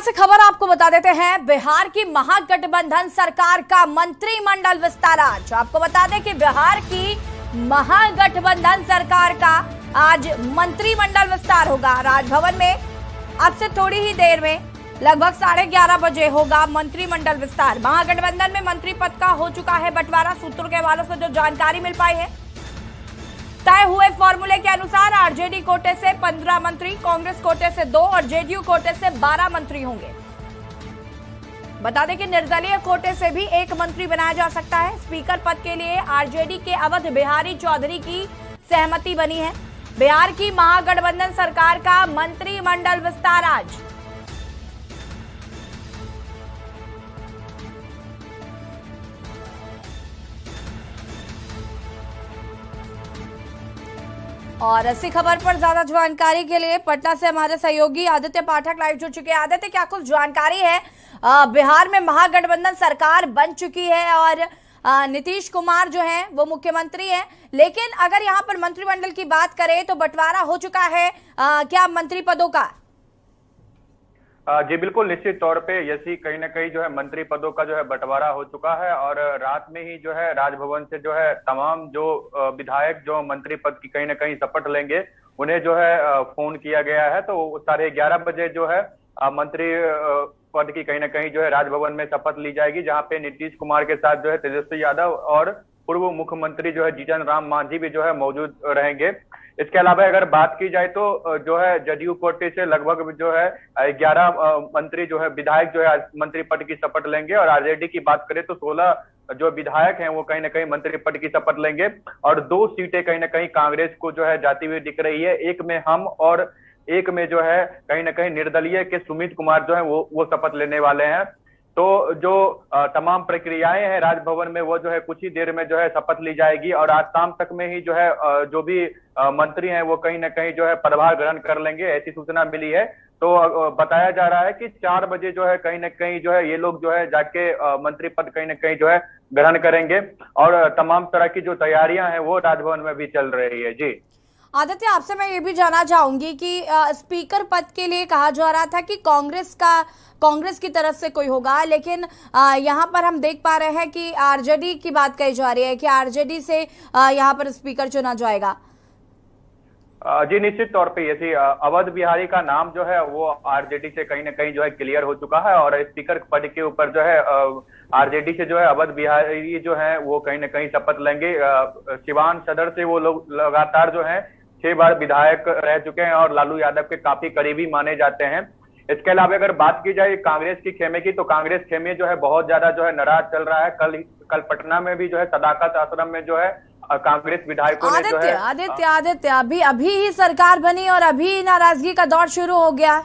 से खबर आपको बता देते हैं। बिहार की महागठबंधन सरकार का मंत्रिमंडल विस्तार आज। आपको बता दें कि बिहार की महागठबंधन सरकार का आज मंत्रिमंडल विस्तार होगा राजभवन में। अब से थोड़ी ही देर में लगभग 11:30 बजे होगा मंत्रिमंडल विस्तार। महागठबंधन में मंत्री पद का हो चुका है बंटवारा। सूत्रों के हवालों से जो जानकारी मिल पाई है, तय हुए फॉर्मूले के अनुसार आरजेडी कोटे से 15 मंत्री, कांग्रेस कोटे से 2 और जेडीयू कोटे से 12 मंत्री होंगे। बता दें कि निर्दलीय कोटे से भी 1 मंत्री बनाया जा सकता है। स्पीकर पद के लिए आरजेडी के अवध बिहारी चौधरी की सहमति बनी है। बिहार की महागठबंधन सरकार का मंत्रिमंडल विस्तार आज। और इसी खबर पर ज्यादा जानकारी के लिए पटना से हमारे सहयोगी आदित्य पाठक लाइव जुड़ चुके हैं। आदित्य, क्या कुछ जानकारी है? बिहार में महागठबंधन सरकार बन चुकी है और नीतीश कुमार जो हैं वो मुख्यमंत्री हैं, लेकिन अगर यहां पर मंत्रिमंडल की बात करें तो बंटवारा हो चुका है क्या मंत्री पदों का? जी बिल्कुल, निश्चित तौर पे यसी कहीं ना कहीं जो है मंत्री पदों का जो है बंटवारा हो चुका है और रात में ही जो है राजभवन से जो है तमाम जो विधायक जो मंत्री पद की कहीं ना कहीं शपथ लेंगे उन्हें जो है फोन किया गया है। तो 11:30 बजे जो है मंत्री पद की कहीं ना कहीं जो है राजभवन में शपथ ली जाएगी, जहां पे नीतीश कुमार के साथ जो है तेजस्वी यादव और पूर्व मुख्यमंत्री जो है जीतन राम मांझी भी जो है मौजूद रहेंगे। इसके अलावा अगर बात की जाए तो जो है जदयू कोटे से लगभग जो है 11 मंत्री जो है विधायक जो है मंत्री पद की शपथ लेंगे और आरजेडी की बात करें तो 16 जो विधायक हैं वो कहीं ना कहीं मंत्री पद की शपथ लेंगे और 2 सीटें कहीं ना कहीं कांग्रेस को जो है जाती हुई दिख रही है। एक में हम और एक में जो है कहीं ना कहीं निर्दलीय के सुमित कुमार जो है वो शपथ लेने वाले हैं। तो जो तमाम प्रक्रियाएं हैं राजभवन में वो जो है कुछ ही देर में जो है शपथ ली जाएगी और आज शाम तक में ही जो है जो भी मंत्री हैं वो कहीं ना कहीं जो है पदभार ग्रहण कर लेंगे, ऐसी सूचना मिली है। तो बताया जा रहा है कि 4 बजे जो है कहीं ना कहीं जो है ये लोग जो है जाके मंत्री पद कहीं ना कहीं जो है ग्रहण करेंगे और तमाम तरह की जो तैयारियां हैं वो राजभवन में भी चल रही है। जी आदित्य, आपसे मैं ये भी जानना चाहूंगी कि स्पीकर पद के लिए कहा जा रहा था कि कांग्रेस की तरफ से कोई होगा, लेकिन यहाँ पर हम देख पा रहे हैं कि आरजेडी की बात कही जा रही है कि आरजेडी से यहाँ पर स्पीकर चुना जाएगा। जी निश्चित तौर पे यही अवध बिहारी का नाम जो है वो आरजेडी से कहीं ना कहीं जो है क्लियर हो चुका है और स्पीकर पद के ऊपर जो है आरजेडी से जो है अवध बिहारी जो है वो कहीं ना कहीं शपथ लेंगे। सिवान सदर से वो लोग लगातार जो है 6 बार विधायक रह चुके हैं और लालू यादव के काफी करीबी माने जाते हैं। इसके अलावा अगर बात की जाए कांग्रेस की खेमे की तो कांग्रेस खेमे जो है बहुत ज्यादा जो है नाराज चल रहा है। कल पटना में भी जो है सदाकत आश्रम में जो है कांग्रेस विधायकों ने जो है आदित्य अभी ही सरकार बनी और अभी नाराजगी का दौर शुरू हो गया।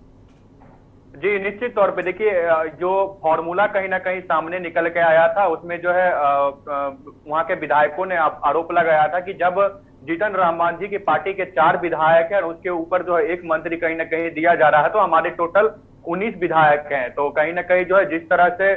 जी निश्चित तौर पे देखिए, जो फॉर्मूला कहीं ना कहीं सामने निकल के आया था उसमें जो है वहां के विधायकों ने आरोप लगाया था कि जब जीतन राम मांझी की पार्टी के 4 विधायक हैं और उसके ऊपर जो है 1 मंत्री कहीं ना कहीं दिया जा रहा है तो हमारे टोटल 19 विधायक हैं। तो कहीं ना कहीं जो है जिस तरह से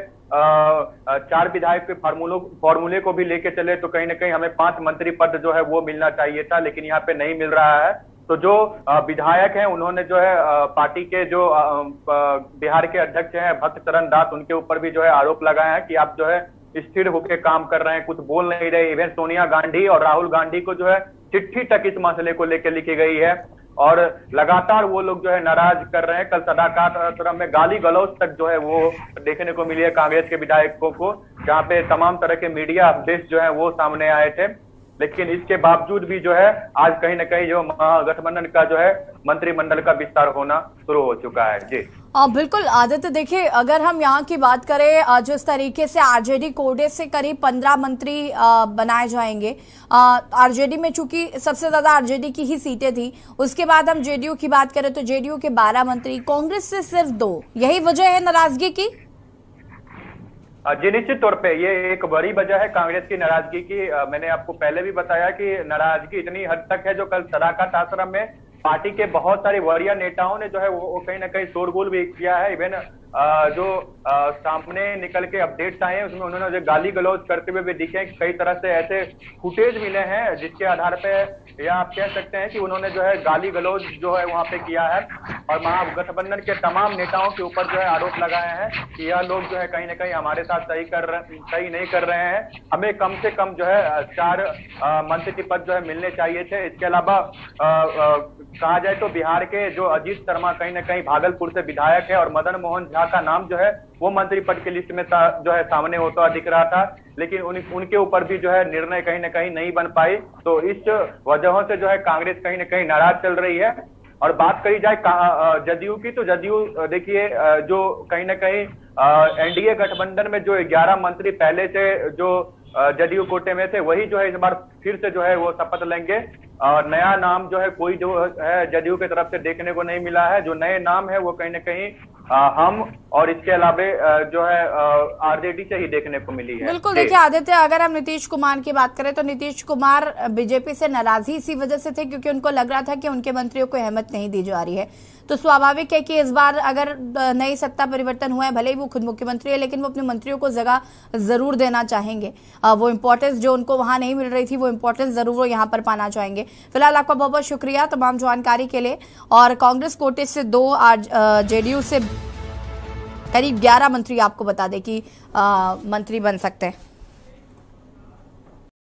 4 विधायक के फॉर्मूले को भी लेके चले तो कहीं ना कहीं हमें 5 मंत्री पद जो है वो मिलना चाहिए था, लेकिन यहाँ पे नहीं मिल रहा है। तो जो विधायक हैं उन्होंने जो है पार्टी के जो बिहार के अध्यक्ष हैं भक्त चरण दास, उनके ऊपर भी जो है आरोप लगाए हैं कि आप जो है स्थिर होकर काम कर रहे हैं, कुछ बोल नहीं रहे। इवन सोनिया गांधी और राहुल गांधी को जो है चिट्ठी तक इस मसले को लेकर लिखी गई है और लगातार वो लोग जो है नाराज कर रहे हैं। कल सदाकत आश्रम में गाली गलौज तक जो है वो देखने को मिली है कांग्रेस के विधायकों को, जहां पे तमाम तरह के मीडिया अपडेट्स जो है वो सामने आए थे। लेकिन इसके बावजूद भी जो है आज कहीं ना कहीं जो महागठबंधन का जो है मंत्रिमंडल का विस्तार होना शुरू हो चुका है। जी बिल्कुल आदित्य, देखिए अगर हम यहाँ की बात करें जिस तरीके से आरजेडी कोटे से करीब 15 मंत्री बनाए जाएंगे, आरजेडी में चूंकि सबसे ज्यादा आरजेडी की ही सीटें थी, उसके बाद हम जेडीयू की बात करें तो जेडीयू के 12 मंत्री, कांग्रेस से सिर्फ 2, यही वजह है नाराजगी की? जी निश्चित तौर पे ये एक बड़ी वजह है कांग्रेस की नाराजगी की। मैंने आपको पहले भी बताया कि नाराजगी इतनी हद तक है जो कल सदाकत आश्रम में पार्टी के बहुत सारे वरीय नेताओं ने जो है वो कहीं ना कहीं शोरगुल भी किया है। इवन जो सामने निकल के अपडेट्स आए हैं उसमें उन्होंने जो गाली गलौज करते हुए भी दिखे, कई तरह से ऐसे फुटेज मिले हैं जिसके आधार पे या आप कह सकते हैं कि उन्होंने जो है गाली गलौज जो है वहां पे किया है और महागठबंधन के तमाम नेताओं के ऊपर जो है आरोप लगाए हैं कि यह लोग जो है कहीं ना कहीं हमारे साथ सही नहीं कर रहे हैं, हमें कम से कम जो है 4 मंत्री पद जो है मिलने चाहिए थे। इसके अलावा कहा जाए तो बिहार के जो अजीत शर्मा कहीं ना कहीं भागलपुर से विधायक है और मदन मोहन झा का नाम जो है वो मंत्री पद की लिस्ट में जो है सामने होता दिख रहा था, लेकिन उनके ऊपर भी जो है निर्णय कहीं ना कहीं नहीं बन पाई। तो इस वजहों से जो है कांग्रेस कहीं ना कहीं नाराज चल रही है। और बात करी जाए जदयू की, तो जदयू देखिए जो कहीं ना कहीं एनडीए गठबंधन में जो 11 मंत्री पहले से जो जदयू कोटे में थे वही जो है इस बार फिर से जो है वो शपथ लेंगे और नया नाम जो है कोई जो है जदयू की तरफ से देखने को नहीं मिला है। जो नए नाम है वो कहीं ना कहीं हम और इसके अलावा जो है आरजेडी से ही देखने को मिली है। बिल्कुल, देखिए आदित्य, अगर हम नीतीश कुमार की बात करें तो नीतीश कुमार बीजेपी से नाराज ही इसी वजह से थे क्योंकि उनको लग रहा था कि उनके मंत्रियों को अहमियत नहीं दी जा रही है। तो स्वाभाविक है कि इस बार अगर नई सत्ता परिवर्तन हुआ है, भले ही वो खुद मुख्यमंत्री है, लेकिन वो अपने मंत्रियों को जगह जरूर देना चाहेंगे। वो इंपॉर्टेंस जो उनको वहां नहीं मिल रही थी वो इंपॉर्टेंस जरूर वो यहाँ पर पाना चाहेंगे। फिलहाल आपका बहुत बहुत शुक्रिया तमाम जानकारी के लिए। और कांग्रेस कोटे से 2, जेडीयू से करीब 11 मंत्री आपको बता दें कि मंत्री बन सकते हैं।